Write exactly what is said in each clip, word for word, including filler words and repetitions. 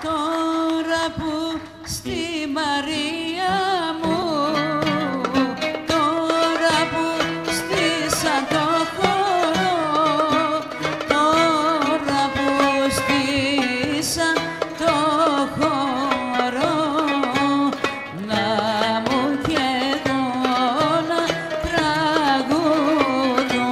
Τώρα που στη Μαρία μου, τώρα που στήσα το χώρο, τώρα που στήσα το χώρο, να μου και εδώ να τραγουδώ.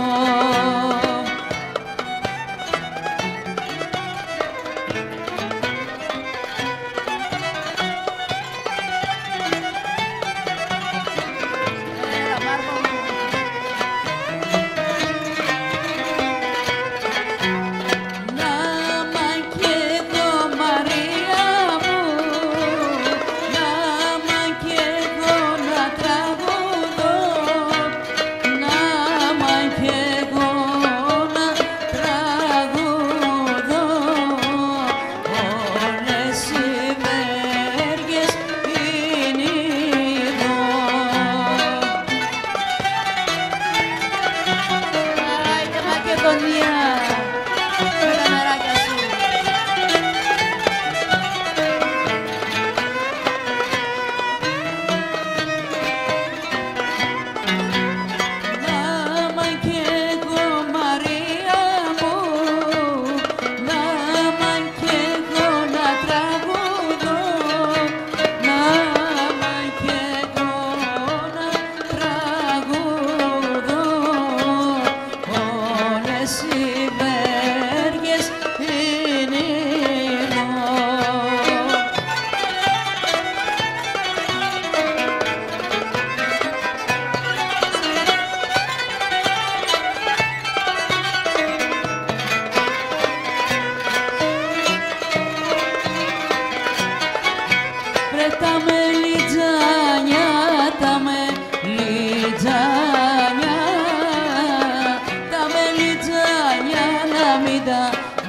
Τα μελιτζάνια, τα μελιτζάνια, τα μελιτζάνια να μην τα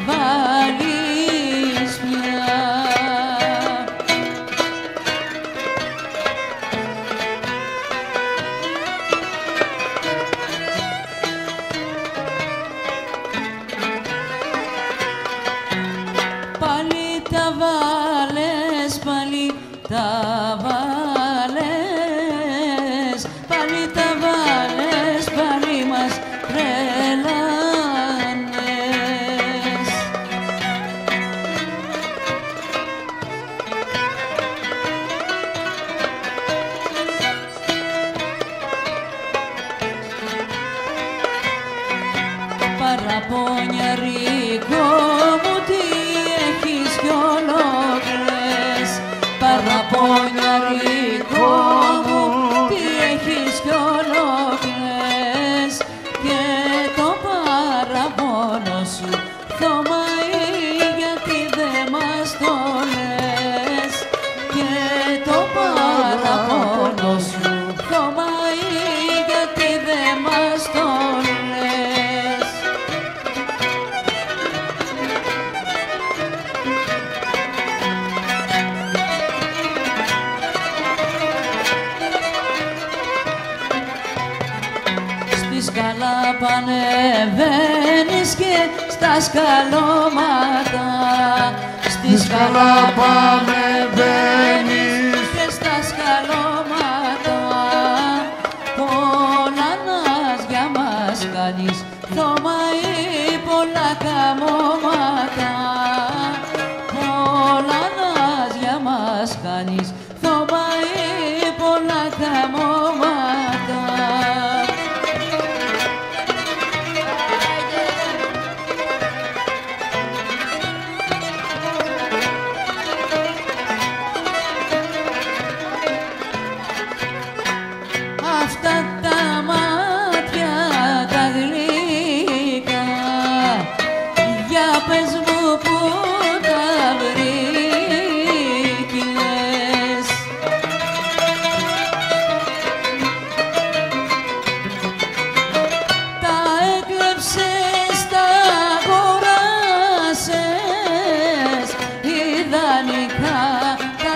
βάλεις πια. Πάλι τα βάλες, πάλι τα βάλες, πάλι τα βάλες, πάλι μας τρελάνες. Παραπονιαρίκο μου, τι έχεις κι ολόκλες. Παραπονιαρίκο μου, τι έχεις κι ολόκλες. Και το παραπονό σου θωμαεί, γιατί δεν μας το λες. Και το παραπονό σου θωμαεί, γιατί δεν μας το λες. Σκαλά πανεβαίνεις και στα σκαλώματα, στη σκαλά πανεβαίνεις και στα σκαλώματα. Πολλά ναζιά μας κάνεις, θωμαεί πολλά καμώματα. Πολλά ναζιά μας κάνεις, θωμαεί πολλά καμώματα. Αυτά τα μάτια τα γλυκά, για πες μου που τα βρήκες. Τα έκλεψες, τα αγοράσες, ιδανικά τα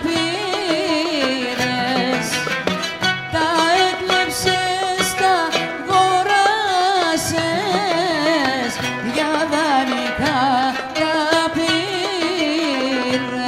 πήρες. Τα έκλεψες, τα αγοράσες, για δανεικά τα πήρες.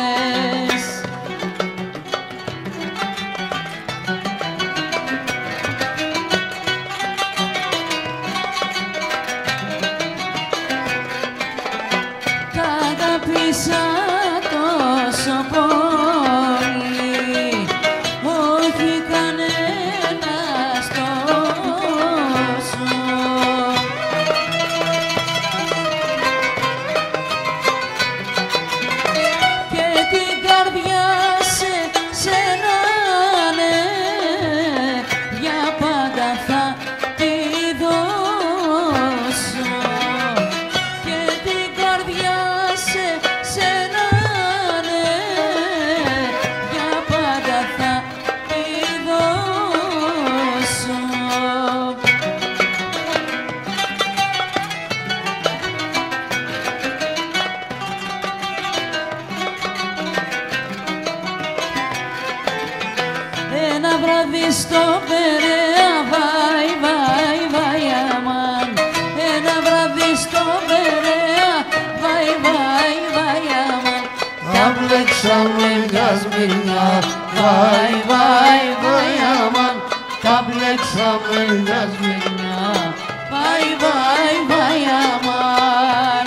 αγάπησα τόσο πολύ, όχι κανένας τόσο. Και την καρδιά σε σένα, ναι, για πάντα θα τη δώσω. Και την καρδιά σε σένα, ναι, για πάντα θα τη δώσω. Ένα βράδυ στο Περαία, βαϊ, βαϊ, βαϊ, αμάν. Ένα βράδυ στο Περαία, βαϊ, βαϊ, βαϊ, αμάν. Τα μπλέξαμε μια σμυρνιά, βαϊ, βαϊ, βαϊ, αμάν. Τα μπλέξαμε μια σμυρνιά, Βαϊ, βαϊ, βαϊ, αμάν.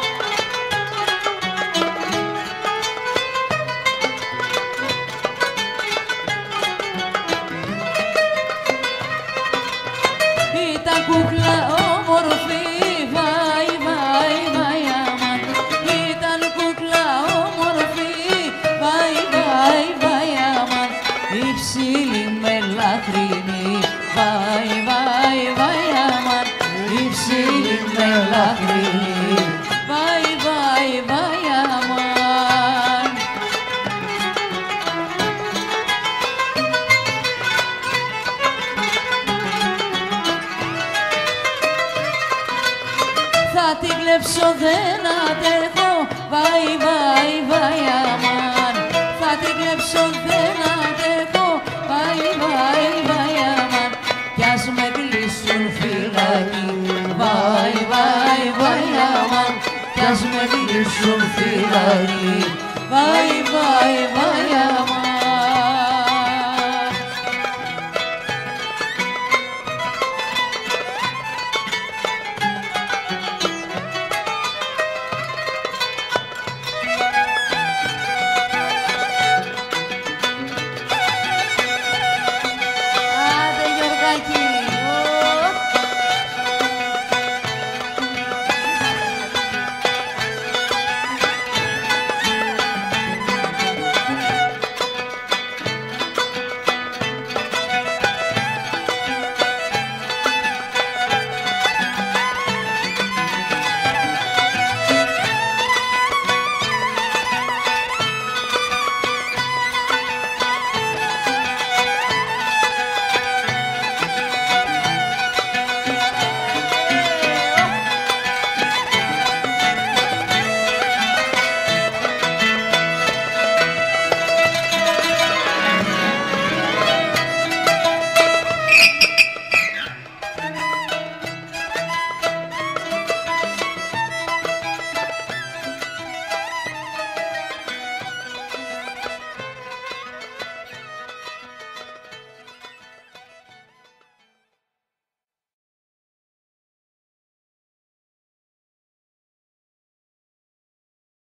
Ήταν κούκλα όμορφη, βαϊ, βαϊ, βαϊ, αμάν. Ήταν κούκλα όμορφη, βαϊ, βαϊ, βαϊ, αμάν. Υψηλή με λαχρινή, βαϊ, βαϊ, βαϊ, αμάν. Υψηλή με λαχρινή, βαϊ, βαϊ, βαϊ, αμάν. Θα την κλέψω, δεν αντέχω, βαϊ, βαϊ, βαϊ, αμάν. Θα την κλέψω, δεν αντέχω, βαϊ, βαϊ, βαϊ, αμάν. Κι ας με κλείσουν φυλακή, βαϊ, βαϊ, βαϊ, αμάν. Κι ας με κλείσουν φυλακή, βαϊ, βαϊ, βαϊ, αμάν.